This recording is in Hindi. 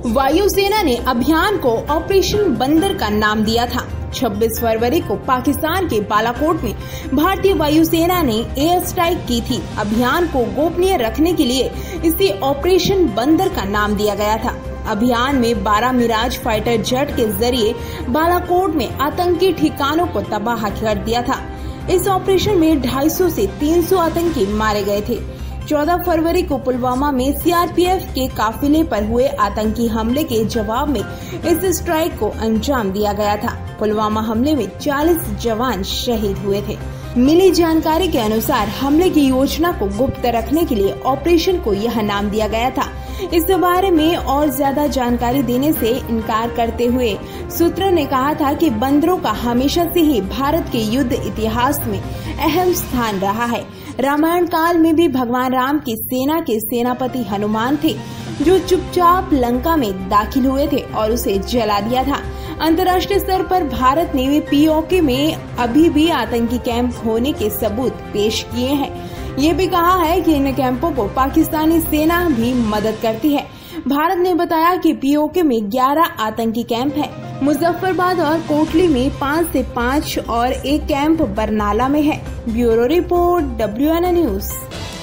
वायुसेना ने अभियान को ऑपरेशन बंदर का नाम दिया था। 26 फरवरी को पाकिस्तान के बालाकोट में भारतीय वायुसेना ने एयर स्ट्राइक की थी। अभियान को गोपनीय रखने के लिए इसे ऑपरेशन बंदर का नाम दिया गया था। अभियान में 12 मिराज फाइटर जेट के जरिए बालाकोट में आतंकी ठिकानों को तबाह कर दिया था। इस ऑपरेशन में 250 से 300 आतंकी मारे गए थे। 14 फरवरी को पुलवामा में सीआरपीएफ के काफिले पर हुए आतंकी हमले के जवाब में इस स्ट्राइक को अंजाम दिया गया था। पुलवामा हमले में 40 जवान शहीद हुए थे। मिली जानकारी के अनुसार हमले की योजना को गुप्त रखने के लिए ऑपरेशन को यह नाम दिया गया था। इस बारे में और ज्यादा जानकारी देने से इनकार करते हुए सूत्रों ने कहा था कि बंदरों का हमेशा से ही भारत के युद्ध इतिहास में अहम स्थान रहा है। रामायण काल में भी भगवान राम की सेना के सेनापति हनुमान थे, जो चुपचाप लंका में दाखिल हुए थे और उसे जला दिया था। अंतर्राष्ट्रीय स्तर पर भारत ने पीओके में अभी भी आतंकी कैंप होने के सबूत पेश किए हैं। ये भी कहा है कि इन कैंपों को पाकिस्तानी सेना भी मदद करती है। भारत ने बताया कि पीओके में 11 आतंकी कैंप है। मुजफ्फरबाद और कोटली में 5 से 5 और एक कैंप बरनाला में है। Bureau report WNA news.